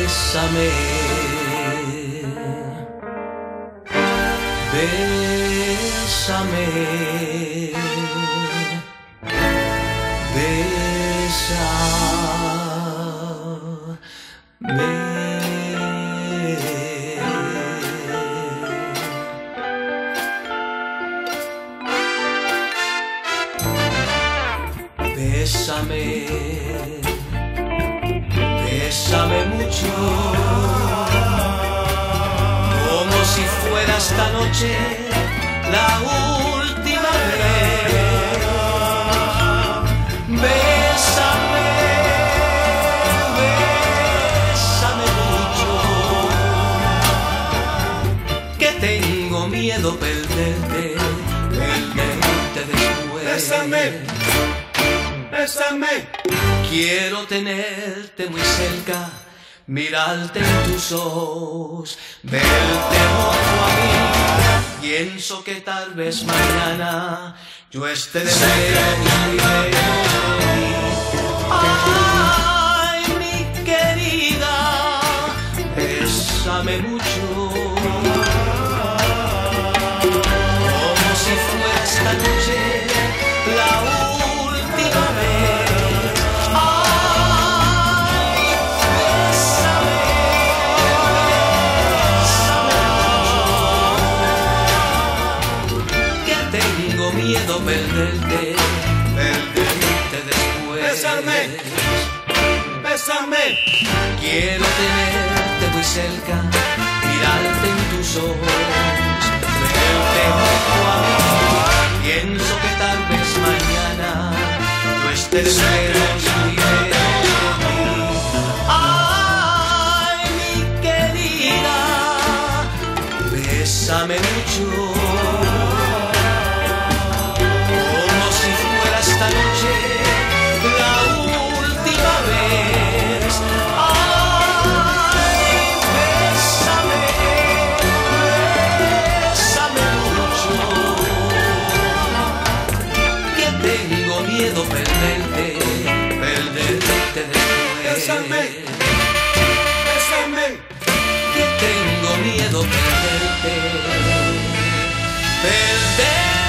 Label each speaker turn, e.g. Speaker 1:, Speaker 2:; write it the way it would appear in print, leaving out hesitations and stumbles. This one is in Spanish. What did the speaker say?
Speaker 1: bésame, bésame, bésame, bésame mucho, como si fuera esta noche la última vez. Bésame, bésame mucho, que tengo miedo perderte, perderte después.
Speaker 2: Bésame, bésame.
Speaker 1: Quiero tenerte muy cerca, mirarte en tus ojos, verte junto a mí. Pienso que tal vez mañana yo esté de nuevo. Ay, mi querida, bésame mucho, como si fuera esta noche la última vez. Ay, bésame, bésame mucho, que tengo miedo perderte, perderte después.
Speaker 2: Bésame, bésame.
Speaker 1: Quiero tenerte muy cerca, mirarte en tus ojos, verte junto a mí. Pienso que tal vez mañana yo esté de nuevo libre de ti. Ay, mi querida, bésame mucho, como si fuera esta noche la última vez. Ay, bésame, bésame mucho, que tengo miedo perderte, perderte después.
Speaker 2: Bésame, bésame.
Speaker 1: Que tengo miedo perderte, perderte.